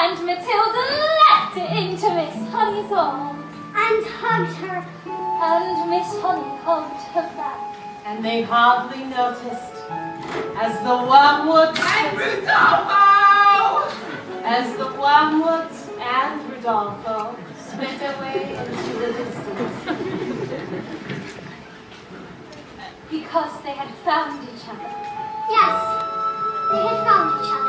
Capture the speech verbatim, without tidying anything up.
And Matilda left it into Miss Honey's arms. And hugged her. And Miss Honey hugged her back. And they hardly noticed as the wormwood And Rudolpho! As the wormwood and Rudolpho split away into the distance. Because they had found each other. Yes, they had found each other.